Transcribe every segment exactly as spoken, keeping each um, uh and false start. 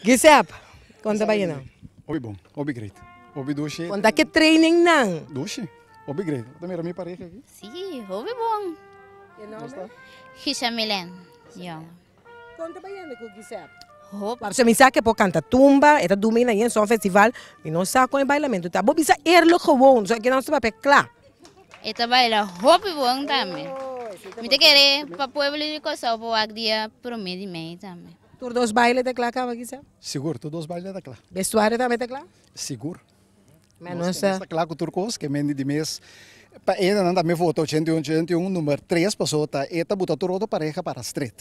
Gisep, conta ba yun? Obi bom, obi great. Obi doce. Conta que training nang. Doce. Obi great. Também era minha pareja aqui. Sim, houve bom. Gisha Milen. Yo. Conta ba yun ko Gisep? Hop. Para sa minsa que po canta tumba, eta domingo na yan sa festival, mi não sa com bailamento tá. Bo bisa erlo gewoon, so que não se papel claro. Ita baila hop bom também. Me te querer para pueblo de Costa po ag dia promedio mei também. Tur dos baile de claro ka Gisep? Seguro, todos os bailes da clá. Vestuário também de claro? Seguro. Mas Nós nossa. temos clá com turcos que mendi de mês. Pa ainda não dá me foto oitenta e um, oitenta e um número três passou tá. Eta buta turco pareja para street.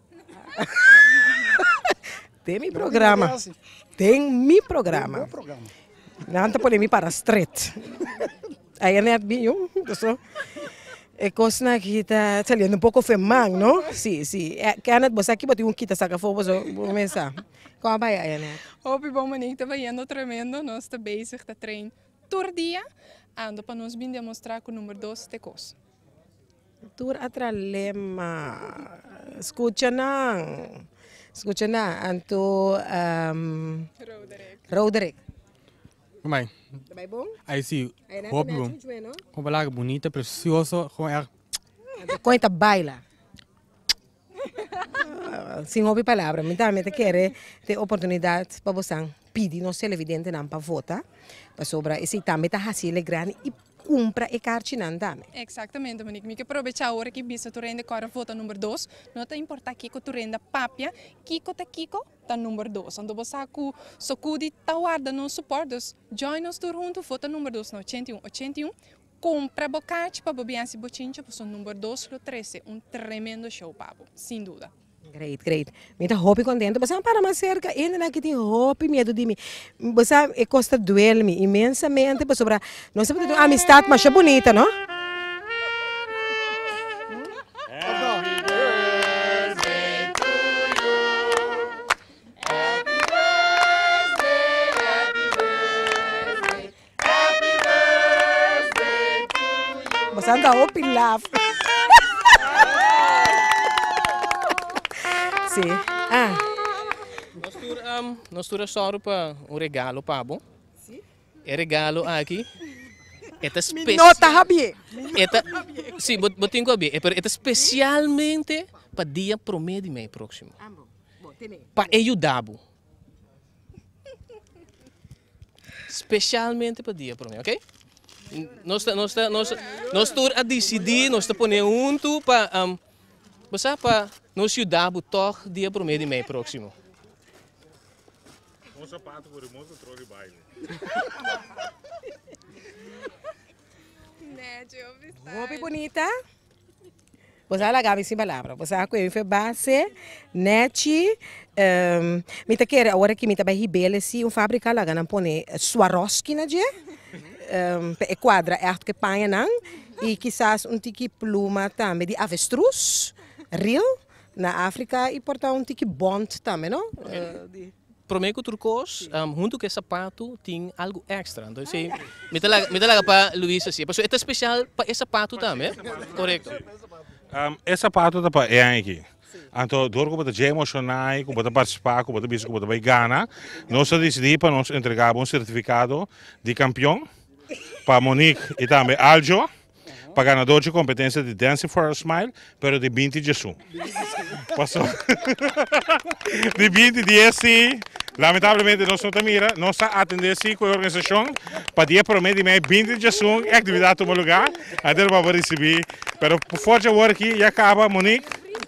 Tem mi programa. Tem mi programa. programa. Não tá por mim para street. Aí é net bicho, so. É coisa na kita, saliendo um pouco femang, não? Sim, sim. Que anet você aqui botou um kita saca fogo, so começar. Como vai aí, né? Op die manier te vendo tremendo, nós estamos bezig te trainen todo dia, ando para nós bem demonstrar que o número dois te cos. Tour atralema. Escucha nang. Escucha na, anto um, Roderick. Roderick. Mãe, Tá bem bom? aí sim, Aí roupa bom. não? Com palavra bonita, precioso, com er. Conta baila. Sem ouvir palavra, me também quer ter oportunidade para você pedir no televidente não para votar, para sobra esse também tá fácil grande e compra e cartinando também. Exatamente, Monique. Me que aproveitar a hora que bisa tu rende cora vota número dois, não te importa Kiko tu renda papia, Kiko te Kiko tá número dois. Ando você com socudi tawarda no suportos, join nos tur junto vota número dois no oitenta e um oitenta e um. Compra bocate para bobiança bochincha, para o número dois lo treze, um tremendo show, Pablo, sem dúvida. Great, great. Me tá hopi contento, você para mais cerca, ainda não que tem hopi medo de mim. Você é costa duele-me imensamente, para sobra, não sei porque amistade mais bonita, não? Você anda hopi laugh. Sim. Ah. Nós tur um, nós tur só para um regalo para bom. Sim. É regalo aqui. Eta especial. Nota rabi. Eta sim, bot botinho com é para eta especialmente para dia promedio mês próximo. Para ajudar. Especialmente para dia promedio, ok? Nós nós nós nós tur a decidir, nós te poner junto para um, você para nos ajudar a tocar dia promedio mês próximo. Um sapato por moça troca baile. Roupa bonita. Você alagava sem palavra. Você a coisa foi base, net. Um, me tá querendo agora que me tá bem rebelde se um fábrica lá ganha pone Swarovski na dia. Um, é quadra é arte que panha não e quizás um tiki pluma também de avestruz, real na África e portar um tiki bond também, não? Uh, de... Prometo turcos, um, junto com sapato tem algo extra. Então, assim, me talaga para Luís assim. Porque é especial para esse sapato também, correto? Um, esse sapato tá para é aqui. Então, door que we emocionar, que we participar, que we bezig, que we Ghana, nós decidimos para nós entregar um certificado de campeão para Monique e também Aljo, para ganador de competência de Dancing for a Smile, pero de vinte de junho. Passou. De vinte de esse, lamentavelmente nós não temos, nós atendemos com a organização para dia promedio de vinte de junho, atividade no lugar, até para receber, pero por força agora aqui já acaba Monique.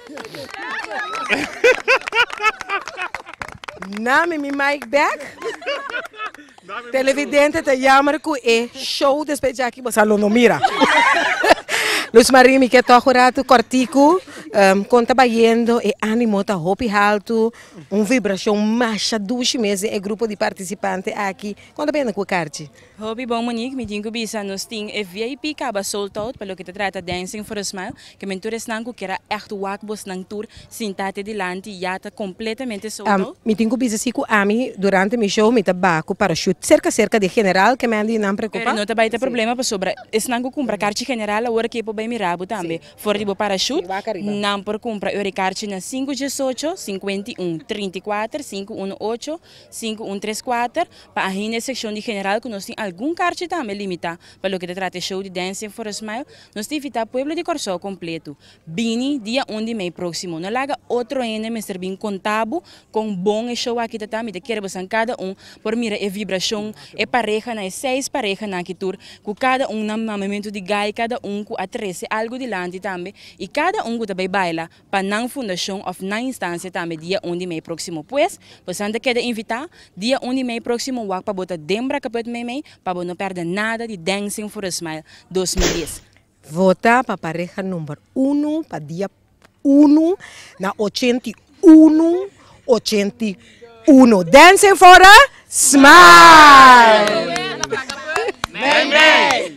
Name me Mike Back. Televidente te jammer que é show depois já que você não mira. Luz Maria me quer tocar tu cortico, um, conta baiendo e animo tá hopi alto, uma vibração macha duas meses é grupo de participantes aqui. Conta bem com o carte. Hopi bom Monique, me digo bisa nos ting e V I P acaba sold out pelo que te trata Dancing for a Smile, que mentores nango que era echt wakbos nang tour sintate de lante já tá completamente sold out. Um, me digo bisa siku ami durante mi show me tabaco para shoot cerca cerca de general que me andi não preocupa. Não tá problema para sobra. Es nango compra carte general agora que é para mirabo também. Fora de parachute, Nam por compra Euricarte na cinco um oito, cinco um, três quatro, cinco um oito, cinco um três quatro. Para a na secção de general que nós temos algum carte também limitado para o que trata show de Dancing for a Smile. Nós temos o Pueblo de Corsó completo. Bini dia um de mês próximo. Não laga outro ainda, mas ser bem contábil com bom show aqui também. De querer você cada um por mira a vibração é pareja na seis pareja na que tour com cada um na momento de gai cada um com atrese algo de lante também e cada um que também baila para na fundação of na instância também dia um de mês próximo. Pois você anda quer invitar dia um de mês próximo wak para botar dembra capet meme para não perder nada de Dancing for a Smile dois mil e dez. Vota para pareja número um para dia um na ochenta e um, ochenta e um. Dancing for a Smile! Meme!